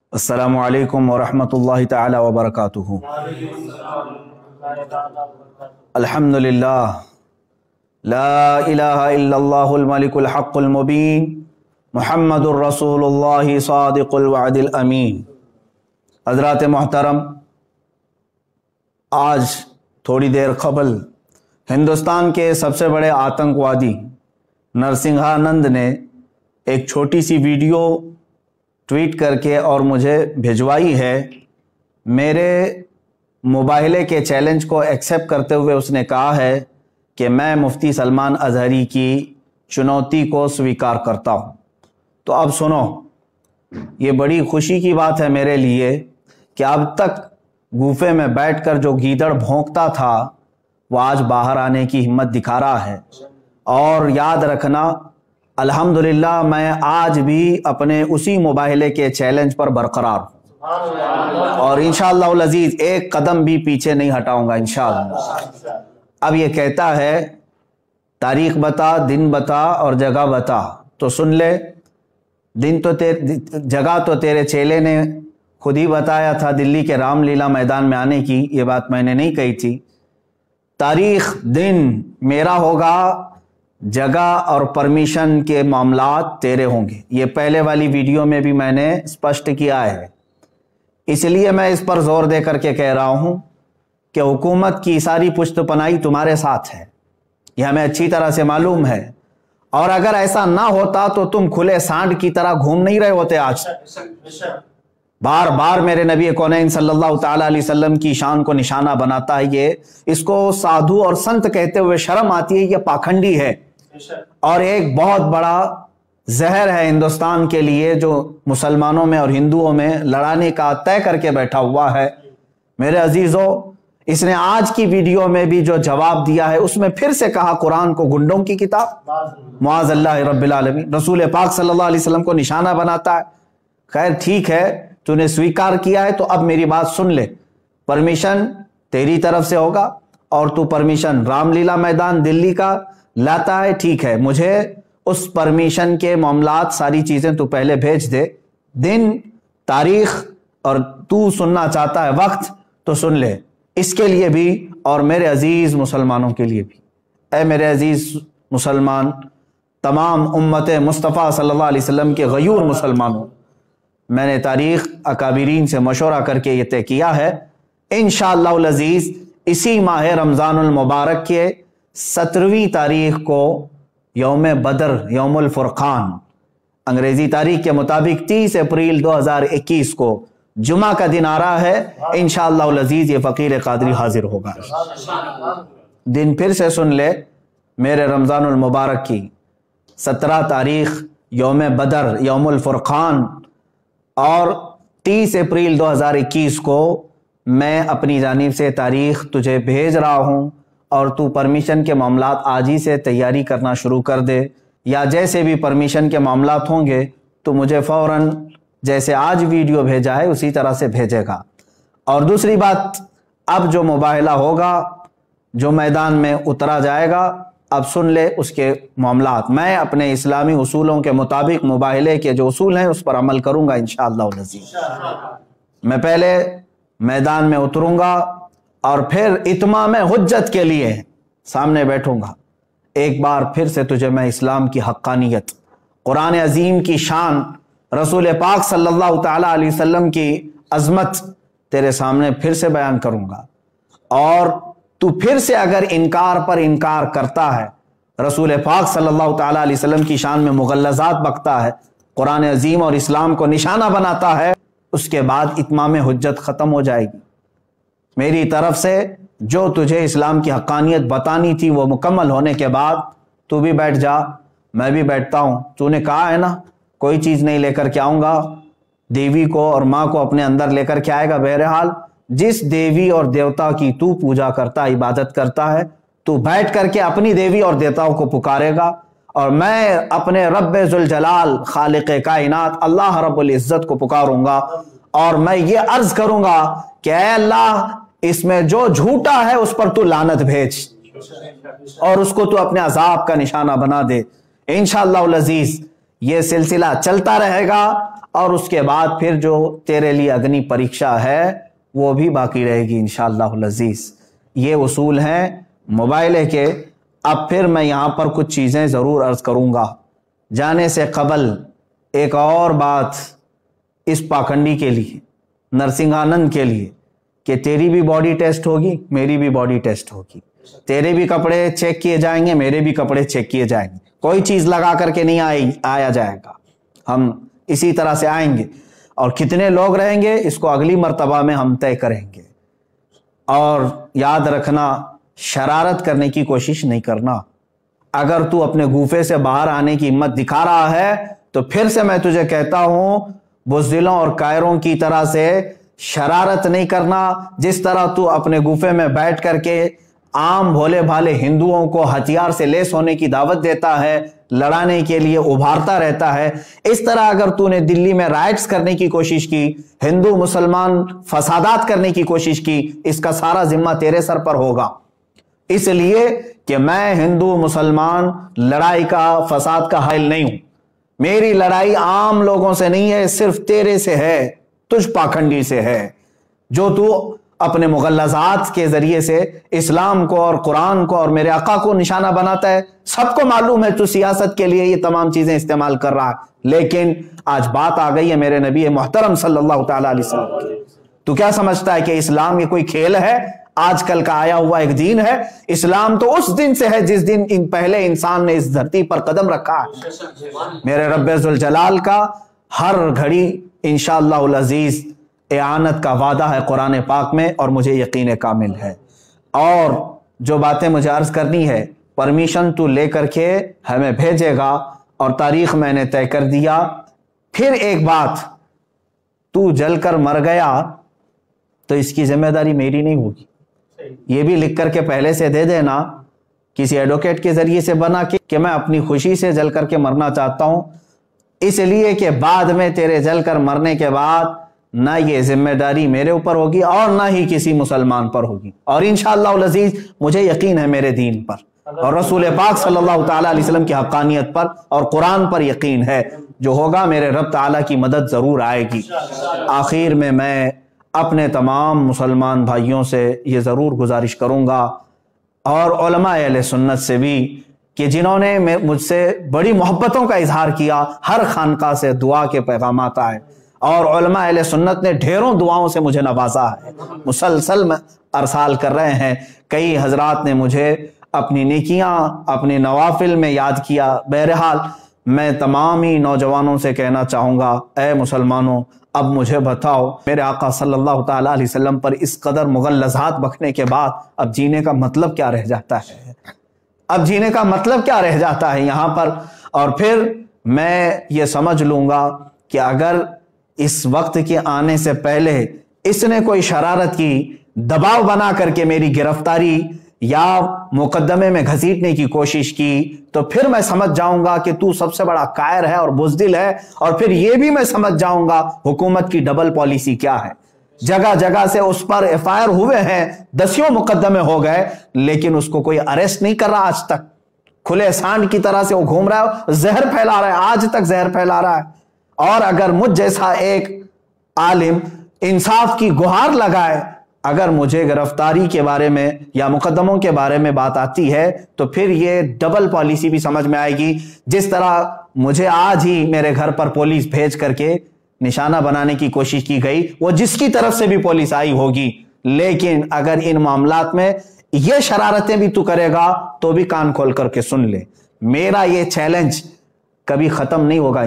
अस्सलामु अलैकुम वरहमतुल्लाहि ताला वबरकातुहू। अल्हम्दुलिल्लाह, ला इलाहा इल्लल्लाहुल मलिकुल हक़्क़ुल मुबीन, मुहम्मदुर रसूलुल्लाहि सादिक़ुल वअदिल अमीन। हज़रात मोहतरम, आज थोड़ी देर क़बल हिंदुस्तान के सबसे बड़े आतंकवादी नरसिंहानंद ने एक छोटी सी वीडियो ट्वीट करके और मुझे भिजवाई है। मेरे मुबाहिले के चैलेंज को एक्सेप्ट करते हुए उसने कहा है कि मैं मुफ्ती सलमान अज़हरी की चुनौती को स्वीकार करता हूँ। तो अब सुनो, ये बड़ी खुशी की बात है मेरे लिए कि अब तक गुफे में बैठकर जो गीदड़ भौंकता था वो आज बाहर आने की हिम्मत दिखा रहा है। और याद रखना, अल्हम्दुलिल्लाह मैं आज भी अपने उसी मुबाहिले के चैलेंज पर बरकरार हूँ और इंशाअल्लाह उल अज़ीज़ एक कदम भी पीछे नहीं हटाऊंगा इंशाअल्लाह। अब ये कहता है, तारीख बता, दिन बता और जगह बता। तो सुन ले, जगह तो तेरे चेले ने खुद ही बताया था, दिल्ली के रामलीला मैदान में आने की। ये बात मैंने नहीं कही थी। तारीख दिन मेरा होगा, जगह और परमिशन के मामलात तेरे होंगे। ये पहले वाली वीडियो में भी मैंने स्पष्ट किया है। इसलिए मैं इस पर जोर दे करके कह रहा हूं कि हुकूमत की सारी पुश्तपनाही तुम्हारे साथ है, यह हमें अच्छी तरह से मालूम है। और अगर ऐसा ना होता तो तुम खुले सांड की तरह घूम नहीं रहे होते आज। बार बार मेरे नबी कौनैन सल्लल्लाहु ताला अलैहि वसल्लम की शान को निशाना बनाता है ये। इसको साधु और संत कहते हुए शर्म आती है, ये पाखंडी है और एक बहुत बड़ा जहर है हिंदुस्तान के लिए, जो मुसलमानों में और हिंदुओं में लड़ाने का तय करके बैठा हुआ है। मेरे अजीजों, इसने आज की वीडियो में भी जो जवाब दिया है उसमें फिर से कहा कुरान को गुंडों की किताब, मुआज़ल्लाहि रब्बिल आलमीन। रसूल पाक सल्लल्लाहु अलैहि वसल्लम को निशाना बनाता है। खैर ठीक है, तूने स्वीकार किया है तो अब मेरी बात सुन ले। परमिशन तेरी तरफ से होगा और तू परमिशन रामलीला मैदान दिल्ली का लाता है, ठीक है। मुझे उस परमिशन के मामलात सारी चीजें तू पहले भेज दे, दिन, तारीख, और तू सुनना चाहता है वक्त तो सुन ले। इसके लिए भी और मेरे अजीज मुसलमानों के लिए भी, ऐ मेरे अजीज मुसलमान, तमाम उम्मत मुस्तफ़ा सल्लल्लाहु अलैहि वसल्लम के गयूर मुसलमानों, मैंने तारीख अकाबिरीन से मशवरा करके ये तय किया है, इंशाअल्लाह उल अज़ीज़ इसी माह रमज़ानुल मुबारक के 17वीं तारीख को यौम बदर, यौमुल फुरक़ान, अंग्रेजी तारीख के मुताबिक 30 अप्रैल 2021 को जुमा का दिन आ रहा है। इंशाअल्लाह उल अज़ीज़ ये फ़कीर क़ादरी हाजिर होगा। दिन फिर से सुन ले, मेरे रमज़ानुल मुबारक की 17 तारीख यौम बदर, यौमुल फुरक़ान, और 30 अप्रैल 2021 को मैं अपनी जानिब से तारीख तुझे भेज रहा हूँ और तू परमिशन के मामलात आज ही से तैयारी करना शुरू कर दे, या जैसे भी परमिशन के मामलात होंगे तो मुझे फ़ौरन जैसे आज वीडियो भेजा है उसी तरह से भेजेगा। और दूसरी बात, अब जो मुबाहिला होगा, जो मैदान में उतरा जाएगा, अब सुन ले उसके मामलात। मैं अपने इस्लामी उसूलों के मुताबिक मुबाहिले के जो उसूल हैं उस पर अमल करूंगा इंशाअल्लाह अज़ीज़। मैं पहले मैदान में उतरूंगा और फिर इत्माम हुज्जत के लिए सामने बैठूंगा। एक बार फिर से तुझे मैं इस्लाम की हक्कानियत, कुरान अजीम की शान, रसूल पाक सल्लल्लाहु ताला अलैहि वसल्लम की अजमत तेरे सामने फिर से बयान करूंगा। और तू फिर से अगर इनकार पर इनकार करता है, रसूल पाक सल्लल्लाहु ताला अलैहि वसल्लम की शान में मुगल्लज़ात बकता है, कुरान अजीम और इस्लाम को निशाना बनाता है, उसके बाद इत्माम हुज्जत ख़त्म हो जाएगी। मेरी तरफ से जो तुझे इस्लाम की हक्कानियत बतानी थी वो मुकम्मल होने के बाद तू भी बैठ जा, मैं भी बैठता हूँ। तूने कहा है ना कोई चीज़ नहीं लेकर के आऊँगा, देवी को और माँ को अपने अंदर लेकर के आएगा। बहरहाल जिस देवी और देवता की तू पूजा करता, इबादत करता है, तू बैठ करके अपनी देवी और देवताओं को पुकारेगा और मैं अपने रब्बे जुल जलाल खालिक़े कायनात अल्लाह रब्बुल इज़्ज़त को पुकारूंगा और मैं ये अर्ज करूंगा कि ऐ अल्लाह, इसमें जो झूठा है उस पर तू लानत भेज और उसको तू अपने अजाब का निशाना बना दे। इंशाअल्लाह अज़ीज़ ये सिलसिला चलता रहेगा اور اس کے بعد پھر جو تیرے لیے اگنی پریکشا ہے وہ بھی باقی رہے گی انشاءاللہ العزیز۔ یہ اصول ہیں موبائل کے۔ اب پھر میں یہاں پر کچھ چیزیں ضرور عرض کروں گا۔ جانے سے قبل ایک اور بات اس پاکھنڈی کے لیے، نرسنگھانند کے لیے، کہ تیری بھی باڈی ٹیسٹ ہوگی، میری بھی باڈی ٹیسٹ ہوگی، تیرے بھی کپڑے چیک کیے جائیں گے، میرے بھی کپڑے چیک کیے جائیں گے، کوئی چیز لگا کر کے نہیں آیا جائے گا، ہم اسی طرح سے آئیں گے، اور کتنے لوگ رہیں گے اس کو اگلی مرتبہ میں ہم طے کریں گے۔ اور یاد رکھنا، شرارت کرنے کی کوشش نہیں کرنا۔ اگر تو اپنے گوفے سے باہر آنے کی ہمت دکھا رہا ہے تو پھر سے میں تجھے کہتا ہوں، بزدلوں اور کائروں کی طرح سے شرارت نہیں کرنا۔ جس طرح تو اپنے گوفے میں بیٹھ کر کے عام بھولے بھالے ہندوؤں کو ہتھیار سے لیس ہونے کی دعوت دیتا ہے، لڑانے کے لیے ابھارتا رہتا ہے، اس طرح اگر تو نے دلی میں رائٹس کرنے کی کوشش کی، ہندو مسلمان فسادات کرنے کی کوشش کی، اس کا سارا ذمہ تیرے سر پر ہوگا۔ اس لیے کہ میں ہندو مسلمان لڑائی کا، فساد کا حائل نہیں ہوں۔ میری لڑائی عام لوگوں سے نہیں ہے، صرف تیرے سے ہے، تجھ پاکھنڈی سے ہے، جو تو اپنے مغلظات کے ذریعے سے اسلام کو اور قرآن کو اور میرے آقا کو نشانہ بناتا ہے۔ سب کو معلوم ہے تو سیاست کے لیے یہ تمام چیزیں استعمال کر رہا ہے، لیکن آج بات آ گئی ہے میرے نبی محترم صلی اللہ تعالیٰ علیہ وسلم کی۔ تو کیا سمجھتا ہے کہ اسلام یہ کوئی کھیل ہے، آج کل کا آیا ہوا ایک دین ہے؟ اسلام تو اس دن سے ہے جس دن پہلے انسان نے اس دھرتی پر قدم رکھا ہے۔ میرے رب ذوالجلال کا ہر گھڑی انشاءاللہ العزیز اعانت کا وعدہ ہے قرآن پاک میں، اور مجھے یقین کامل ہے۔ اور جو باتیں مجھے عرض کرنی ہے، پرمیشن تو لے کر کے ہمیں بھیجے گا، اور تاریخ میں نے طے کر دیا۔ پھر ایک بات، تو جل کر مر گیا تو اس کی ذمہ داری میری نہیں ہوگی، یہ بھی لکھ کر کے پہلے سے دے دینا، کسی ایڈوکیٹ کے ذریعے سے بنا کے، کہ میں اپنی خوشی سے جل کر کے مرنا چاہتا ہوں، اس لیے کہ بعد میں تیرے جل کر مرنے کے بعد نہ یہ ذمہ داری میرے اوپر ہوگی اور نہ ہی کسی مسلمان پر ہوگی، اور انشاءاللہ العزیز مجھے یقین ہے میرے دین پر اور رسول پاک صلی اللہ تعالیٰ علیہ وسلم کی حقانیت پر اور قرآن پر یقین ہے، جو ہوگا میرے رب تعالیٰ کی مدد ضرور آئے گی۔ آخر میں اپنے تمام مسلمان بھائیوں سے یہ ضرور گزارش کروں گا، اور علماء اہل سنت سے بھی، کہ جنہوں نے مجھ سے بڑی محبتوں کا اظہار کیا، ہر خانقاہ سے دعا کے پیغامات آئے، اور علماء اہل سنت نے ڈھیروں دعاؤں سے مجھے نوازا ہے، مسلسل میں ارسال کر رہے ہیں۔ کئی حضرات نے مجھے اپنی نیکیاں، اپنے نوافل میں یاد کیا۔ بہرحال میں تمام ہی نوجوانوں سے کہنا چاہوں گا، اے مسلمانوں، اب مجھے بتاؤ، میرے آقا صلی اللہ تعالیٰ علیہ وسلم پر اس قدر مغلظات بکنے کے بعد اب جینے کا مطلب کیا رہ جاتا ہے؟ اب جینے کا مطلب کیا رہ جاتا ہے یہاں پر؟ اور پھر میں یہ سمجھ لوں گا کہ اگر اس وقت کے آنے سے پہلے اس نے کوئی شرارت کی، دباؤ بنا کر کے میری گرفتاری یا مقدمے میں گھسیٹنے کی کوشش کی، تو پھر میں سمجھ جاؤں گا کہ تو سب سے بڑا قائر ہے اور بزدل ہے، اور پھر یہ بھی میں سمجھ جاؤں گا حکومت کی ڈبل پالیسی کیا ہے۔ جگہ جگہ سے اس پر ایف آئی آر ہوئے ہیں، دسیوں مقدمے ہو گئے، لیکن اس کو کوئی اریسٹ نہیں کر رہا آج تک۔ کھلے سانڈ کی طرح سے وہ گھوم رہا ہے، زہر پھیلا رہا ہے، آج تک زہر پھیلا رہا ہے۔ اور اگر مجھ جیسا ایک عالم انصاف کی گہار لگائے، اگر مجھے گرفتاری کے بارے میں یا مقدموں کے بارے میں بات آتی ہے، تو پھر یہ ڈبل پالیسی بھی سمجھ میں آئے گی۔ جس طرح مجھے آج ہی میرے گھر پر پولیس بھیج کر کے نشانہ بنانے کی کوشش کی گئی، وہ جس کی طرف سے بھی پولیس آئی ہوگی، لیکن اگر ان معاملات میں یہ شرارتیں بھی تو کرے گا تو بھی کان کھول کر کے سن لے، میرا یہ چیلنج کبھی ختم نہیں ہوگا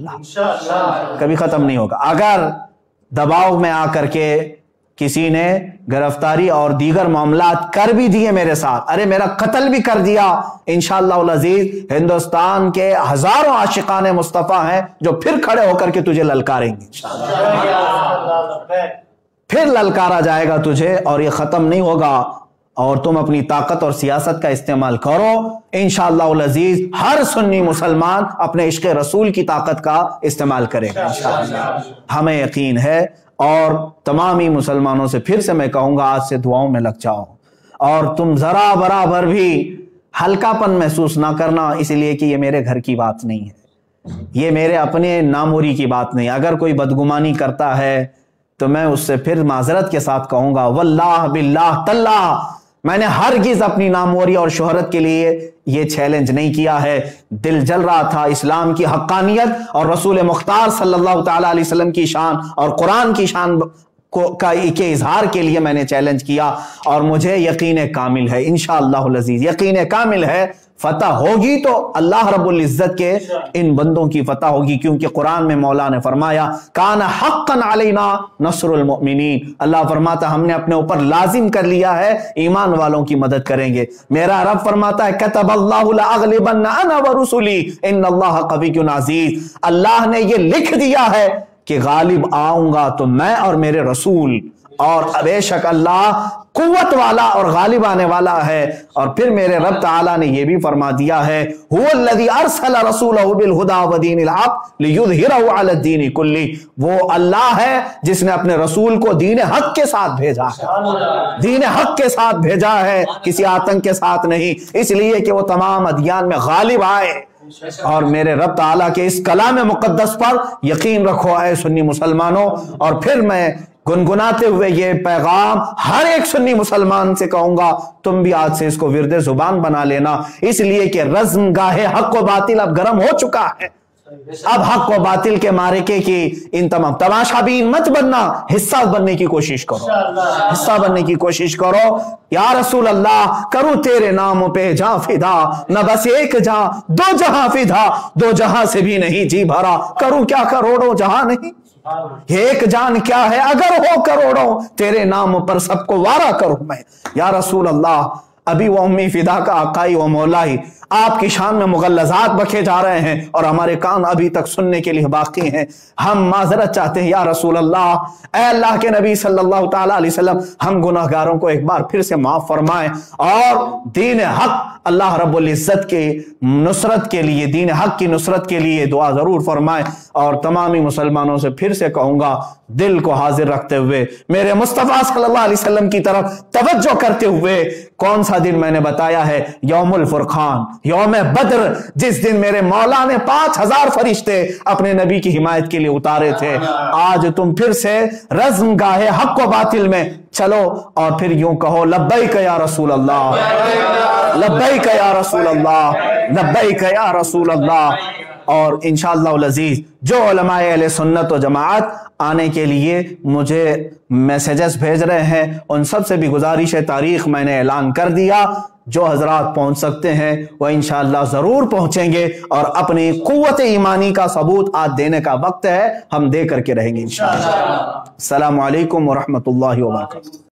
انشاءاللہ، کبھی ختم نہیں ہوگا۔ اگر دباؤ میں آ کر کے کسی نے گرفتاری اور دیگر معاملات کر بھی دیے میرے ساتھ، ارے میرا قتل بھی کر دیا، انشاءاللہ العزیز ہندوستان کے ہزاروں عاشقان مصطفیٰ ہیں جو پھر کھڑے ہو کر کے تجھے للکاریں گے، پھر للکارا جائے گا تجھے، اور یہ ختم نہیں ہوگا۔ اور تم اپنی طاقت اور سیاست کا استعمال کرو، انشاءاللہ العزیز ہر سنی مسلمان اپنے عشق رسول کی طاقت کا استعمال کرے گا انشاءاللہ، ہمیں یقین ہے۔ اور تمامی مسلمانوں سے پھر سے میں کہوں گا، آج سے دعاؤں میں لگ جاؤ، اور تم ذرا برابر بھی ہلکا پن محسوس نہ کرنا، اس لیے کہ یہ میرے گھر کی بات نہیں ہے، یہ میرے اپنے ناموری کی بات نہیں. اگر کوئی بدگمانی کرتا ہے تو میں اس سے پھر معذرت کے ساتھ کہوں گا واللہ باللہ تاللہ میں نے ہرگز اپنی ناموری اور شہرت کے لیے یہ چیلنج نہیں کیا ہے. دل جل رہا تھا اسلام کی حقانیت اور رسول مختار صلی اللہ تعالی علیہ وسلم کی شان اور قرآن کی شان کے اظہار کے لیے میں نے چیلنج کیا, اور مجھے یقین کامل ہے انشاءاللہ العزیز, یقین کامل ہے فتح ہوگی تو اللہ رب العزت کے ان بندوں کی فتح ہوگی, کیونکہ قرآن میں مولا نے فرمایا کان حقا علینا نصر المؤمنین, اللہ فرماتا ہم نے اپنے اوپر لازم کر لیا ہے ایمان والوں کی مدد کریں گے. میرا رب فرماتا ہے کتب اللہ لاغلبن انا ورسلی ان اللہ قوی عزیز, اللہ نے یہ لکھ دیا ہے کہ غالب آؤں گا تو میں اور میرے رسول, اور بے شک اللہ قوت والا اور غالب آنے والا ہے. اور پھر میرے رب تعالیٰ نے یہ بھی فرما دیا ہے هو الذی ارسل رسولہ بالہدی ودین الحق لیظہرہ علی الدین کلہ, وہ اللہ ہے جس نے اپنے رسول کو دین حق کے ساتھ بھیجا ہے, دین حق کے ساتھ بھیجا ہے, کسی آتنک کے ساتھ نہیں, اس لیے کہ وہ تمام ادیان میں غالب آئے. اور میرے رب تعالیٰ کے اس کلام مقدس پر یقین رکھو اے سنی مسلمانوں. اور پھر میں گنگناتے ہوئے یہ پیغام ہر ایک سنی مسلمان سے کہوں گا تم بھی آج سے اس کو ورد زبان بنا لینا, اس لیے کہ رزم گاہ حق و باطل اب گرم ہو چکا ہے. اب حق و باطل کے معرکے کی ان تمام تماشا بین مت بننا, حصہ بننے کی کوشش کرو, حصہ بننے کی کوشش کرو. یا رسول اللہ کروں تیرے نام پہ جہاں فدا, نہ بس ایک جہاں دو جہاں فدا, دو جہاں سے بھی نہیں جی بھرا, کروں کیا کروڑوں جہاں نہیں, ایک جان کیا ہے اگر ہو کروڑوں, تیرے نام پر سب کو وارا کروں میں. یا رسول اللہ ابھی وہ امی فدا کا آقائی و مولائی آپ کی شان میں مغلظات بکھے جا رہے ہیں اور ہمارے کان ابھی تک سننے کے لیے باقی ہیں. ہم معذرت چاہتے ہیں یا رسول اللہ, اے اللہ کے نبی صلی اللہ تعالی علیہ وسلم, ہم گناہگاروں کو ایک بار پھر سے معاف فرمائیں, اور دین حق اللہ رب العزت کے نصرت کے لیے, دین حق کی نصرت کے لیے دعا ضرور فرمائیں. اور تمامی مسلمانوں سے پھر سے کہوں گا دل کو حاضر رکھتے ہوئے میرے مصطفیٰ صلی اللہ علیہ وسلم کی طرف توجہ کرتے ہوئے, کون سا دن میں نے بتایا ہے, یوم الفرقان, یوم بدر, جس دن میرے مولا نے 5000 فرشتے اپنے نبی کی حمایت کے لیے اتارے تھے. آج تم پھر سے رزم گاہ حق و باطل میں چلو اور پھر یوں کہو لبیک یا رسول اللہ, لبیک یا رسول اللہ, لبیک یا رسول اللہ. اور انشاءاللہ العزیز جو علماء اہل سنت و جماعت آنے کے لیے مجھے میسیجز بھیج رہے ہیں, ان سب سے بھی گزارش ہے, تاریخ میں نے اعلان کر دیا, جو حضرات پہنچ سکتے ہیں وہ انشاءاللہ ضرور پہنچیں گے, اور اپنی قوت ایمانی کا ثبوت آج دینے کا وقت ہے, ہم دے کر کے رہیں گے انشاءاللہ. السلام علیکم ورحمۃ اللہ وبرکاتہ.